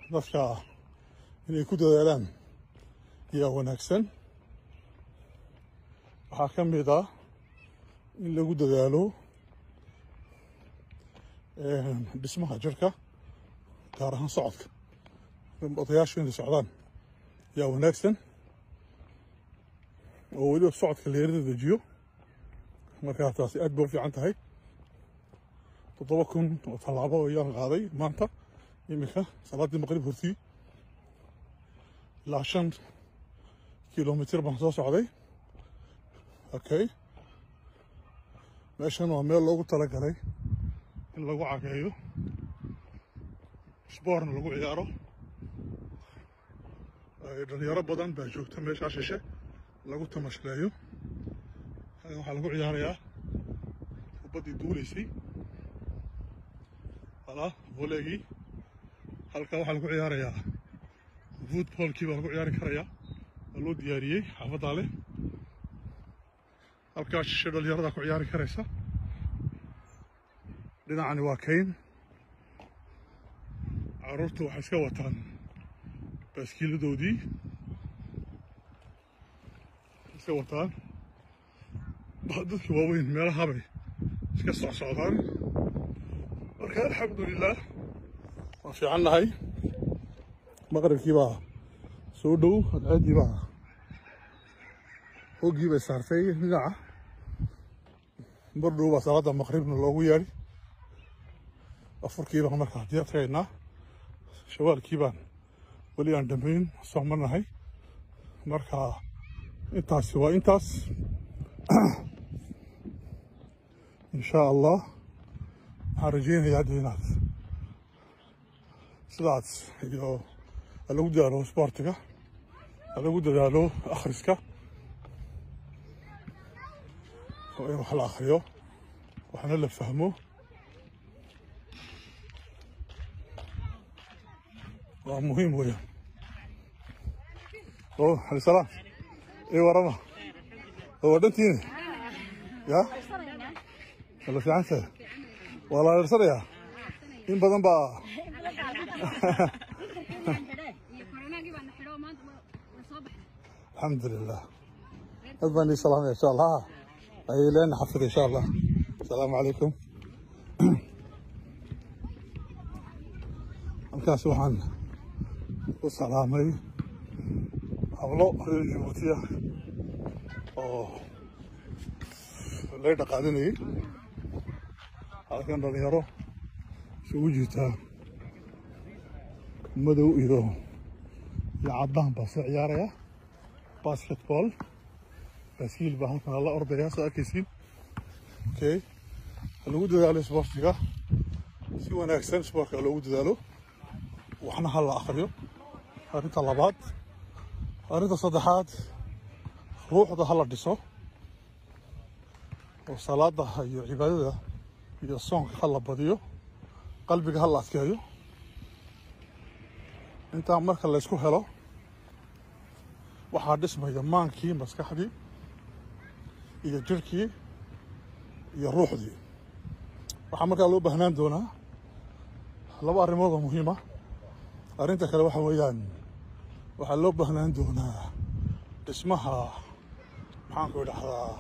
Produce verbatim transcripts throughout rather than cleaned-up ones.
dadka inay ku dadaalaan yaa wanaagsan. waxaa ka mid ah in lagu dadaalo dhismaha jirka, gaar ahaan socodka. odayaashu inay socdaan yaa wanaagsan, oo weliba socodka la yara dejiyo. markaa taasi aad bay u fiican tahay. toddoba kun oo tallaabo ayaan qaaday maanta iminka salaaddii maqrib hortii, ilaa shan kilomitir baan soo socday. okay, meeshan waa meel loogu talagalay in lagu cageeyo, isboorna lagu ciyaaro. dhalinyaro badan baa joogta meeshaa shishe lagu tamashleeyo. waxaa lagu ciyaarayaa kubaddii duulaysay, halaa voleygii. halkaa waxaa lagu ciyaarayaa footballkii baa lagu ciyaari karayaa, waa loo diyaariyey, xaafaddaa leh. halkaa shishe dhalinyaradaa ku ciyaari karaysa. dhinacani waa kayn. carruurtu waxay iska wataan baaskiiladoodii, iska wataan. dadka waaweyn meelahabay iska socsocdaan. marka alxamdulilah waan fiican nahay. maqribkii baa soo dhow, adceeddii baa hoggii bay saartay dhinaca. mar dhow baa salaadda maqribna loogu yeedhi. afurkii baan markaa diyaartagaynaa. shawaalkii baan weli aan dhammayn soo marnahay. marka intaasi waa intaas. insha allah waxaan rajeynayaa hadda inaad sidaas iyo ha lagu dadaalo isboortiga, ha lagu dadaalo akhriska, oo in wax la akhriyo, waxna la fahmo. waa muhiim weeyaan. oo xalisalaam ii warama oo dhantiina ya wala fiicantahay. waa la adeersanayaa in badan baa alxamdulilah. dad baan ii salaamaya insha allah. ayay leena xafida insha allah. asalaamu calaykum. halkaas waxaan ku salaamay hablo reer Jabuutiya oo lay dhaqaalinayay. halkan dhalinyaro isugu jirtaa madow iyo iyo caddaan baa soo ciyaaraya basketball. baaskiil baa halkan la ordaya, soo arkaysiin. okay, ha lagu dadaalo isboortiga si wanaagsan. isboortka loogu dadaalo, waxna ha la akhriyo. arrinta labaad. arrinta saddexaad, ruuxda ha la dhiso, oo salaada iyo cibaadada iyo soonka ha la badiyo, qalbiga ha la adkeeyo. intaa marka la isku helo waxaa dhismaya maankii, maskaxdii iyo jirkii iyo ruuxdii. waxaa markaa loo baahnaan doonaa laba arrimood oo muhiima. arrinta kale waxa weeyaan, waxaa loo baahnaan doonaa dhismaha maxaan ku idhahdaa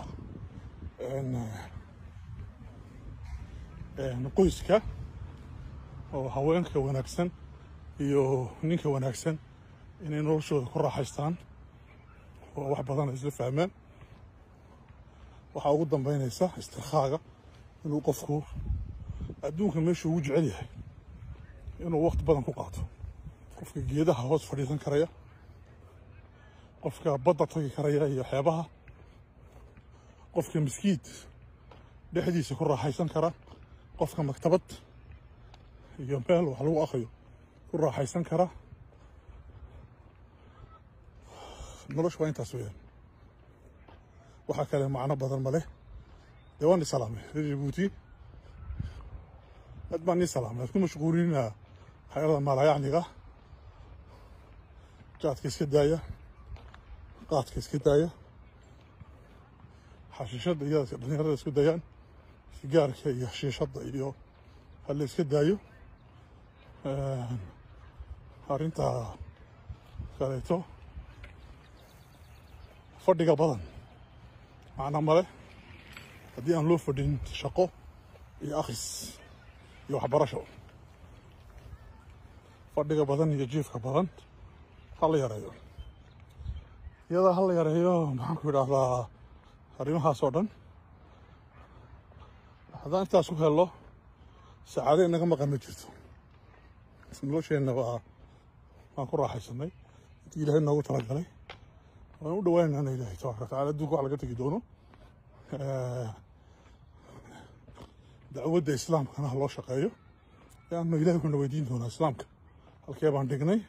qoyska, oo haweenka wanaagsan iyo ninka wanaagsan inay noloshooda ku raaxaystaan, oo wax badan ay isla fahmaan. waxaa ugu dambeynaysa istirkhaaga, inuu qofku adduunka meeshuu ugu jecel yahay inuu waqti badan ku qaato. qofka geedaha hoos fadhiisan karaya, qofka badda tagi karaya iyo xeebaha, qofka miskiid dhexdiisa ku raaxaysan kara, qofka maktabad iyo meel wax lagu akhriyo ku raaxaysan kara. noloshu waa intaas weeyaan. waxaa kale macno badan ma leh. dee waan i salaamay reer Jabuuti. aad baan ii salaamay. aad ku mashquulinaa hay'adaha maalayacniga. jaadka iska daaya, qaadka iska daaya, xashiishadda iyo dhalinyarada isku dayaan, sigaarka iyo xashiishadda iyo ha la iska daayo. arrinta kaleeto fadhiga badan macna male haddii aan loo fadhin shaqo iyo akhris iyo waxbarasho. fadhiga badan iyo jiifka badan ha la yareeyo. iyada ha la yareeyo maxaan ku idhaahdaa arrimahaas oo dhan haddaan intaas ku helno saacado inaga maqan ma jirto. nolosheenna waa waan ku raaxaysanay intii ilaahay noogu talagalay waan u dhawaanaynaa ilaahay tabaaraka watacaala adduunka wax laga tegi doono. dacwadda islaamkana ha loo shaqeeyo leanna ilaahay wuxuuna weydiin doonaa islaamka halkee baan dhignay.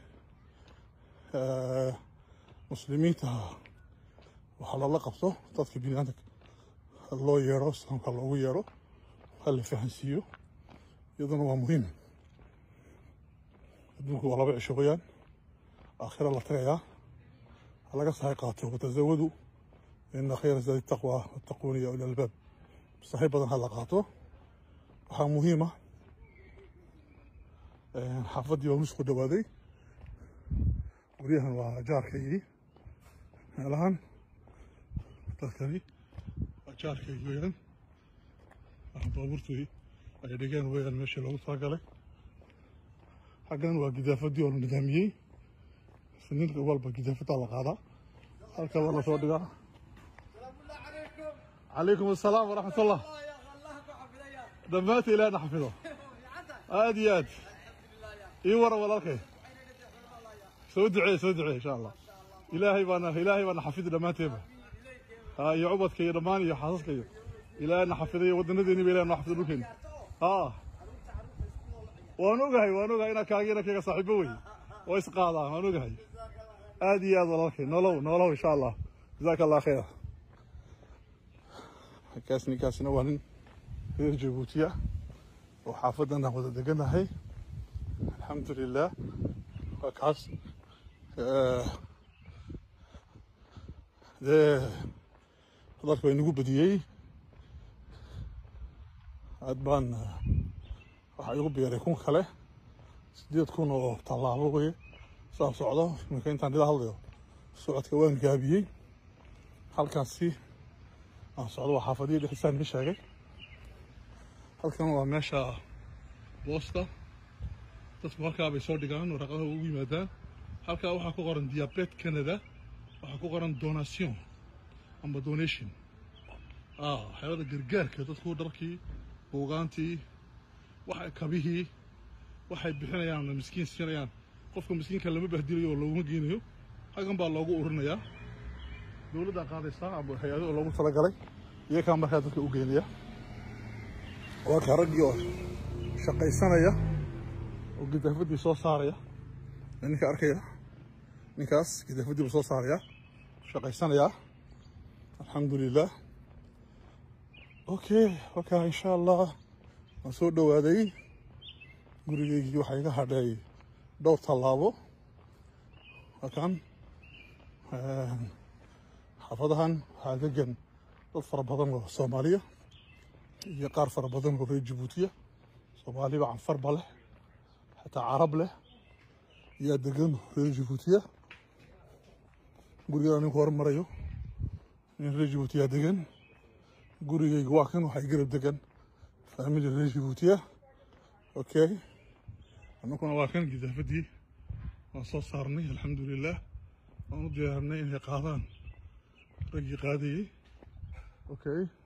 muslimiinta waxaa lala qabto dadka bini'aadamka loo yeero islaamka loogu yeero ha la fahansiiyo iyaduna waa muhiim. adduunku waa laba cisho weeyaan aakhira la tagayaa ha laga sahay qaato watazawadu ina khayra zaadi taqwa wattaquuni ya ulil albaab. sahay badan ha la qaato. waxaa muhiima xaafaddii baa nusku dhawaaday guryahan waa jaarkaygii meelahan dadkani waa jaarkaygii weeyaan baabuurtii ay dhigeen weeyaan meeshii loogu talagalay. xaggan waa gidaafadii oo la nidaamiyey siniin walba gidaafadaa la qaadaa halka waa la soo dhigaa. calaykum assalaam waraxmatullah dhammaanta ilaahna xafido aad iyo aad ii wara walaalkay soo ducee soo ducee insha allah ilaahay baana ilaahay baana xafido dhammaanteeba ha iyo cubadka iyo dhammaan iyo xaasaska iyo ilaahna xafidayo wadanadeeni ba ilaahna xafido dhulkeena. ha waan ogahay waan ogahay inaa kaagiina kaga saaxiibo wey oo is qaadaan waan ogahay aad iyo aad walaalkay nolow nolow insha allah jazaaka allah khayr. kaas ninkaasina waa nin reer Jabuutiya oo xaafadana wada deganahay alxamdulilah. waa kaas dee hadalka waa inagu badiyey aad baan waxaa igu beeray kun kale sideed kun oo tallaabo weye saa socdo iminka intaan ila hadlayo socodka waan gaabiyey. halkaasi aan socdo waa xaafadihii dhexisaan ii sheegay. halkan waa meesha boosta dadku halkaa bay soo dhigaan waraqadaha ugu yimaadaan. halkaa waxaa ku qoran diabet Canada waxaa ku qoran donation amba donation waxyaabada gargaarka dadku dharkii buugaantii waxay kabihii waxay bixinayaan miskiin siinayaan. qofka miskiinka lama bahdilayo oo looguma geynayo halkan baa loogu ururinayaa dowladda qaadaysaa amba hay-ado oo loogu talagalay iyagaa markaa dadka u geynaya. waa ka raggii oo shaqaysanaya oo gidaafadii soo saaraya ninka arkaya ninkaas gidaafadii buu soo saaraya shaqaysanaya alxamdulilah. okay wakaa insha allah waan soo dhawaaday gurigeygii waxaa iga hadhay dhowr tallaabo. wakan xaafadahan waxaa degan dad fara badan oo soomaaliya iyo qaar fara badan oo reer Jabuutiya. soomaaliba canfarba leh xataa carab leh yaa degan reer Jabuutiya. gurigan ninku hormarayo nin reer Jabuutiya degan. gurigayga waa kan waxay garab degan faamili reer Jabuutiya. okay annaguna waa kan gidaafadii waan soo saarnay alxamdulilah waan u diyaarinay inay qaadaan raggii qaadayey. okay